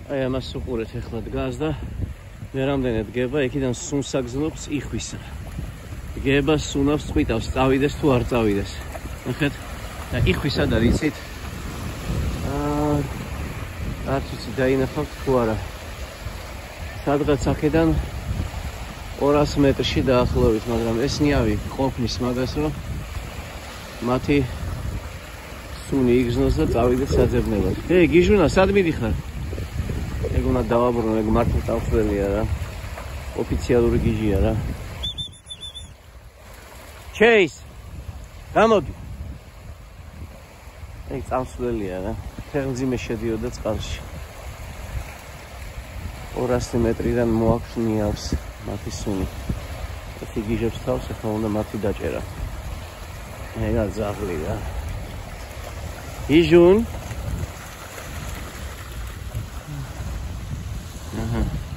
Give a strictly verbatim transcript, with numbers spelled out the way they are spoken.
აი ამას უყურეთ ახლა დგას და მე რამდენი დგება, იქიდან სუნს აგზნობს იხვისა. დგება სუნავს წვიტავს, წავიდეს თუ არ წავიდეს. ნახეთ და იხვისა და იცით. აა არც ვიცი დაინახავთ თუ არა. სადღაც აქედან ორას მეტრში დაახლოებით, მაგრამ ეს ნიავი ყოფნის მაგას რომ მათი სუნი იგზნოს და წავიდეს საძებნელად. ჰეი, გიჟუნა, სად მიდიხარ? ეგ უნდა დავაბრუნო, ეგ მართლა წამსვლელია რა. ოფიციალური გიჟია რა. ჩეის. გამოდი. ეგ წამსვლელია რა. ფეხმძიმე შედიოდა წყალში. ორასი მეტრიდან მოაქვს ნიავს მათი სუნი. ეს იგიჟებს თავს, ახლა უნდა მათი დაჭერა. ეგა ზაღლი რა. იჟუნ. აჰა.